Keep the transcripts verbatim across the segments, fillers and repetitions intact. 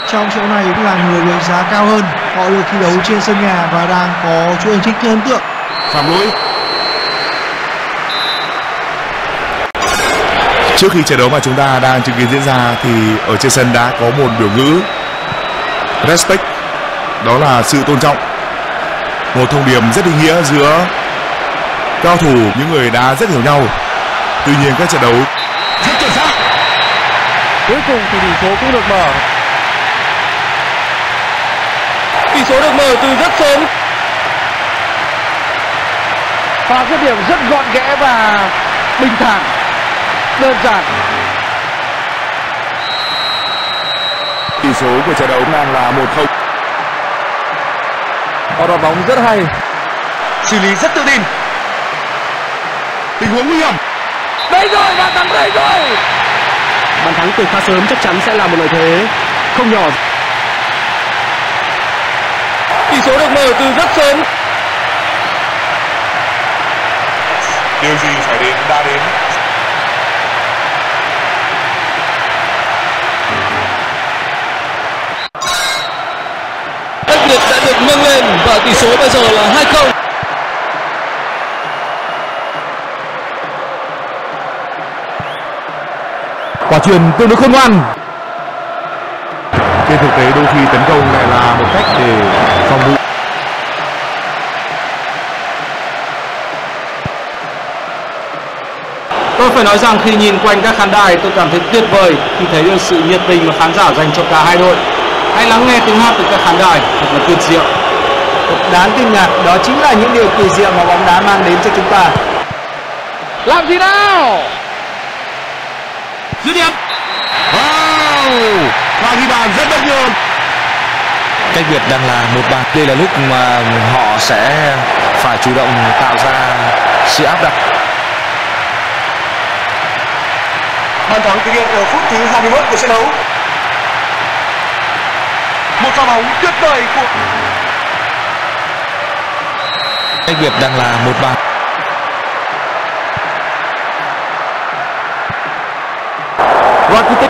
trong chỗ này cũng là người được đánh giá cao hơn. Họ được thi đấu trên sân nhà và đang có chuỗi thành tích ấn tượng. Phạm lỗi. Trước khi trận đấu mà chúng ta đang chứng kiến diễn ra thì ở trên sân đã có một biểu ngữ respect, đó là sự tôn trọng, một thông điệp rất ý nghĩa giữa cao thủ, những người đã rất hiểu nhau. Tuy nhiên các trận đấu rất chuẩn xác, cuối cùng thì tỷ số cũng được mở. Tỷ số được mở từ rất sớm. Pha dứt điểm rất gọn ghẽ và bình thản, đơn giản. Tỷ số của trận đấu đang là một không. Họ đón bóng rất hay, xử lý rất tự tin. Tình huống nguy hiểm. Đây rồi, bàn thắng đây rồi. Bàn thắng từ khá sớm chắc chắn sẽ là một lợi thế không nhỏ. Tỷ số được mở từ rất sớm. Điều gì phải đến đã đến. Cách biệt đã được nâng lên và tỷ số bây giờ là hai không. Quả chuyền tương đối khôn ngoan. Trên thực tế đôi khi tấn công lại là một cách để phòng ngự. Tôi phải nói rằng khi nhìn quanh các khán đài tôi cảm thấy tuyệt vời khi thấy được sự nhiệt tình mà khán giả dành cho cả hai đội. Hãy lắng nghe tiếng hát từ các khán đài, thật là tuyệt diệu. Đáng kinh ngạc, đó chính là những điều kỳ diệu mà bóng đá mang đến cho chúng ta. Làm gì nào? Dứt điểm. Wow, và ghi bàn rất bất ngờ. Cách biệt đang là một bàn. Đây là lúc mà họ sẽ phải chủ động tạo ra sự áp đặt. Bàn thắng thực hiện ở phút thứ hai mươi mốt của trận đấu. Một pha bóng tuyệt vời của Cách biệt đang là một bàn. Rakitic.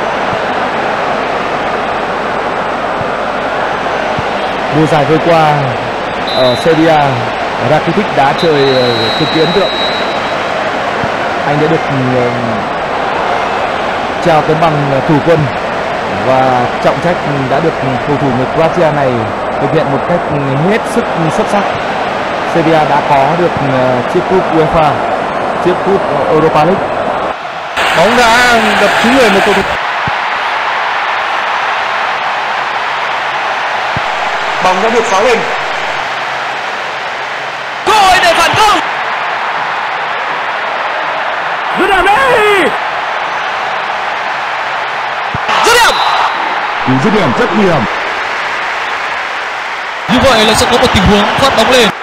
Mùa giải vừa qua ở Serie A, Rakitic đã chơi cực kỳ ấn tượng. Anh đã được uh, trao tấm bằng thủ quân và trọng trách đã được cầu thủ người Croatia này thực hiện một cách hết sức xuất sắc. Serie A đã có được uh, chiếc cúp UEFA, chiếc cúp Europa League. Bóng đã đập trúng người một cầu thủ. bóng đã được phá lên. Cơ hội để phản công. Dứt điểm đi. Dứt điểm. Cú dứt điểm rất nguy hiểm. Như vậy là sẽ có một tình huống phát bóng lên.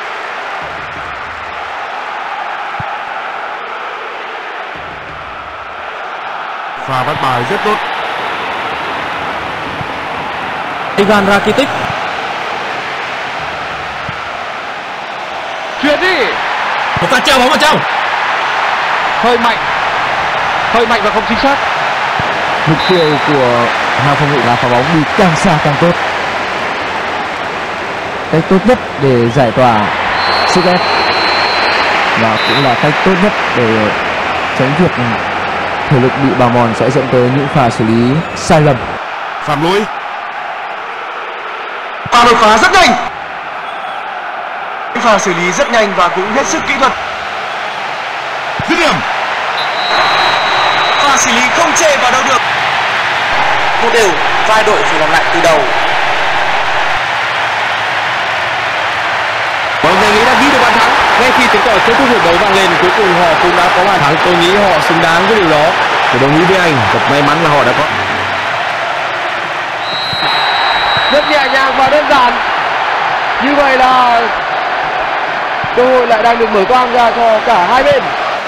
Pha bắt bài rất tốt. Ivan Rakitic. Chuyển đi. Một pha treo bóng vào trong. Hơi mạnh. Hơi mạnh và không chính xác. Mục tiêu của hàng phòng ngự là phá bóng đi càng xa càng tốt. Cách tốt nhất để giải tỏa sức ép và cũng là cách tốt nhất để tránh việc thể lực bị bào mòn sẽ dẫn tới những pha xử lý sai lầm. Phạm lỗi. Pha đột phá rất nhanh. Pha xử lý rất nhanh và cũng hết sức kỹ thuật. Dứt điểm. Pha xử lý không chê vào đâu được. Một đều, vai đội phải làm lại từ đầu. Vâng, tôi nghĩ đã ghi được bàn thắng. Ngay khi tiếng còi kết thúc hiệp đấu vang lên, cuối cùng họ cũng đã có bàn thắng. Tôi nghĩ họ xứng đáng với điều đó. Tôi đồng ý với anh, thật may mắn là họ đã có. Rất nhẹ nhàng và đơn giản. Như vậy là cơ hội lại đang được mở toang ra cho cả hai bên.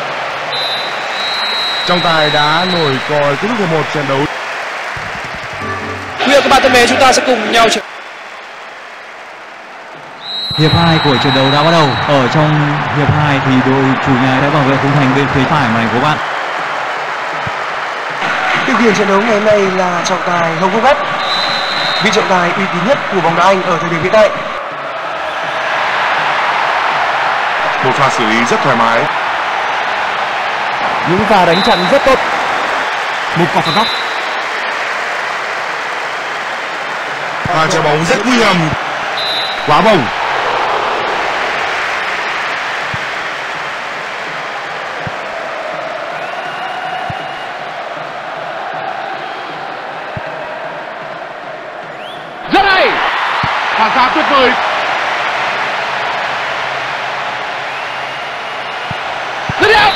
Trọng tài đã nổi còi kết thúc hiệp một trận đấu. Quý vị và các bạn thân mến, chúng ta sẽ cùng nhau trở Hiệp hai của trận đấu đã bắt đầu. Ở trong hiệp hai thì đội chủ nhà đã bảo vệ khung thành bên phía phải màn ảnh của bạn. Điều khiển trận đấu ngày hôm nay là trọng tài Hồng Quốc Bách. vị trọng tài uy tín nhất của bóng đá Anh ở thời điểm hiện tại. Một pha xử lý rất thoải mái. Những pha đánh chặn rất tốt. Một quả phạt góc. Pha trái bóng rất nguy hiểm. Quá bổng. Rất hay. Phản xạ tuyệt vời. Dứt điểm.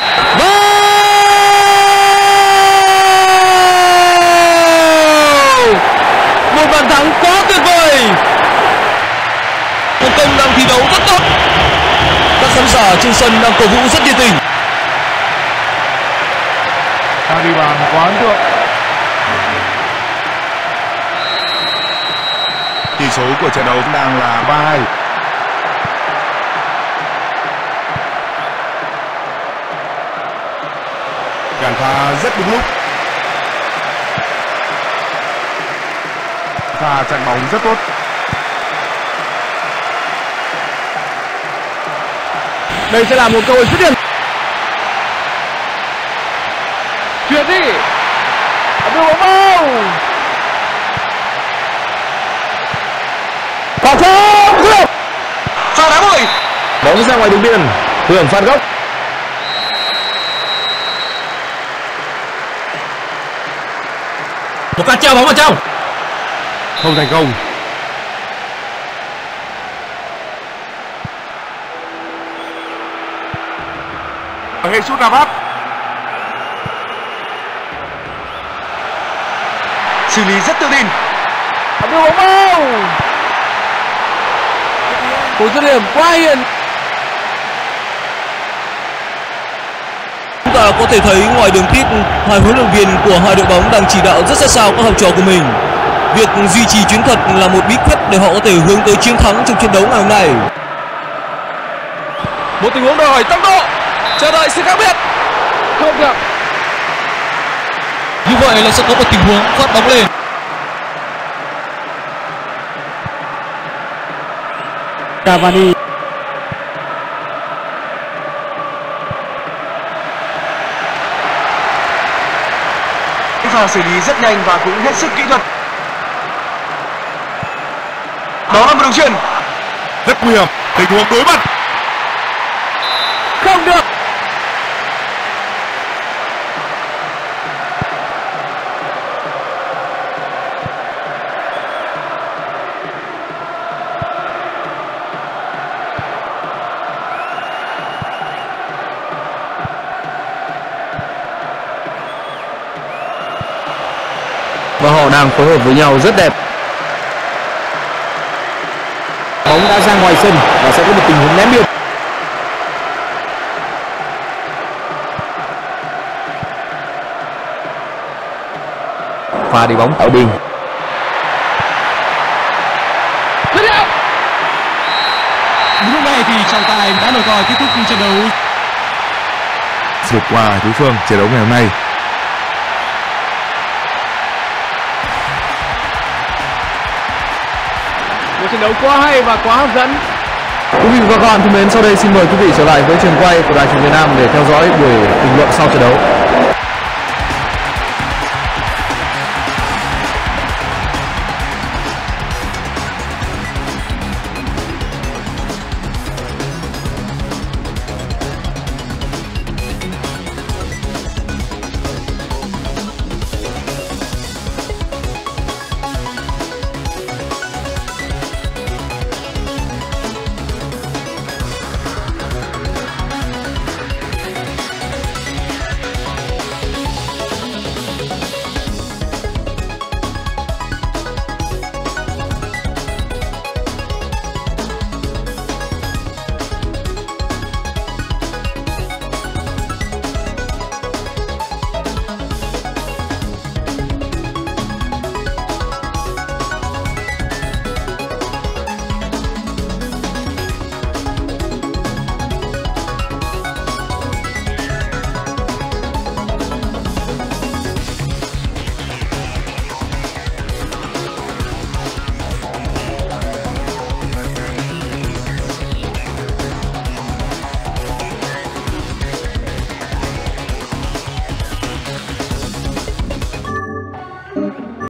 Một bàn thắng quá tuyệt vời. Hồng Kông đang thi đấu rất tốt. Các khán giả trên sân đang cổ vũ rất nhiệt tình. Ta ghi bàn quá ấn tượng. Tỷ số của trận đấu đang là ba hai. Cản phá rất đúng lúc. Pha chặn bóng rất tốt. Đây sẽ là một cơ hội dứt điểm. Chuyển đi. Đưa bóng vào. Vào trong. Dứt điểm. Pha đá bời. Bóng ra ngoài đường biên, hưởng phạt góc. Một pha treo bóng vào trong. Không thành công. Hệ sút Navas. Xử lý rất tự tin. Đưa bóng vào. Cú dứt điểm quá hiền. Chúng ta có thể thấy ngoài đường kíp, hai huấn luyện viên của hai đội bóng đang chỉ đạo rất sát sao các học trò của mình. Việc duy trì chiến thuật là một bí quyết để họ có thể hướng tới chiến thắng trong trận đấu ngày hôm nay. Một tình huống đòi hỏi tốc độ, chờ đợi sự khác biệt. Không được. Như vậy là sẽ có một tình huống phát bóng lên. Cavani. Pha xử lý rất nhanh và cũng hết sức kỹ thuật. Đó là một đường chuyền. Rất nguy hiểm. Tình huống đối mặt. Không được. Và họ đang phối hợp với nhau rất đẹp. Bóng đã ra ngoài sân và sẽ có một tình huống ném biên. Pha đi bóng ở biên. Lúc này thì trọng tài đã nổi còi kết thúc trận đấu. Vượt qua đối phương trận đấu ngày hôm nay. Một trận đấu quá hay và quá hấp dẫn. Quý vị và các bạn thân mến, sau đây xin mời quý vị trở lại với trường quay của Đài Truyền hình Việt Nam để theo dõi buổi bình luận sau trận đấu.